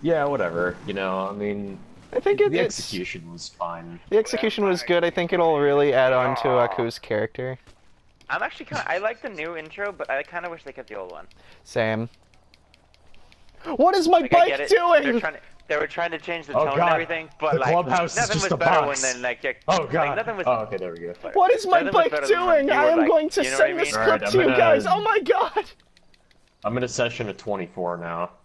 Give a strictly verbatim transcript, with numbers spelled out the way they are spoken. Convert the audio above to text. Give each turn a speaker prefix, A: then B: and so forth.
A: Yeah, whatever. You know, I mean,
B: I think
A: the
B: it, it's...
A: execution was fine.
B: The execution was good. I think it'll really add on to
C: Oh.
B: Aku's character.
C: I'm actually kind of. I like the new intro, but I kind of wish they kept the old one.
B: Same. What is my
C: Like, I get
B: bike
C: it.
B: doing?
C: They're trying to, they were trying to change the
A: Oh,
C: tone and
A: God.
C: everything, but
A: The
C: like
A: clubhouse is
C: nothing
A: just
C: was
A: a
C: better
A: box.
C: when then like, like
A: Oh god.
C: like, nothing was.
A: Oh, okay, there we go.
B: What is my
C: Nothing was
B: bike
C: better than when
B: doing?
C: you
B: I
C: were
B: am
C: like-
B: going to
C: you know what I
B: send this
C: mean?
B: clip
A: Alright, I'm
B: to you
A: gonna-
B: guys. Oh my god!
A: I'm in a session of twenty-four now.